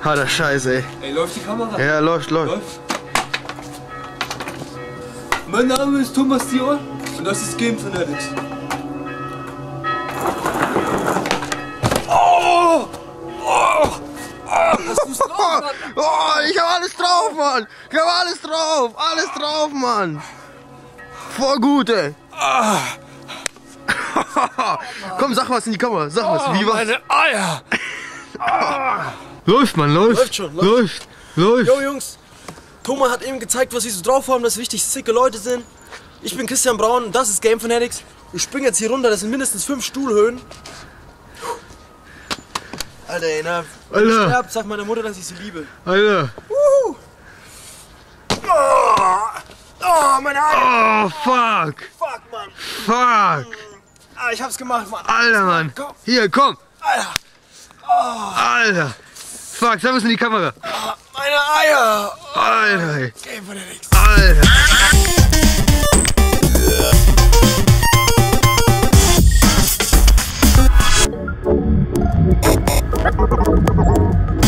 Harter Scheiße, ey. Ey, läuft die Kamera? Ja, läuft. Mein Name ist Thomas Dior und das ist Game Fanatics. Oh, ich hab alles drauf, Mann. Ich hab alles drauf, Mann. Voll gut, ey. Komm, sag was in die Kamera, sag was. Wie war's? Meine Eier! Läuft, Mann, läuft. Läuft. Jo Jungs, Thomas hat eben gezeigt, was wir so drauf haben, dass wir richtig sicke Leute sind. Ich bin Christian Braun und das ist Game Fanatics. Ich springe jetzt hier runter, das sind mindestens 5 Stuhlhöhen. Alter, ey, na, wenn ich sterb, sag meiner Mutter, dass ich sie liebe. Alter. Oh, meine Eier! Oh, fuck. Fuck, Mann! Fuck. Ah, ich hab's gemacht, Mann. Alter, Mann. Komm. Hier, komm. Alter! Alter. Fuck, sag was in die Kamera. Meine Eier! Alter, ey. Game Fanatics. Alter.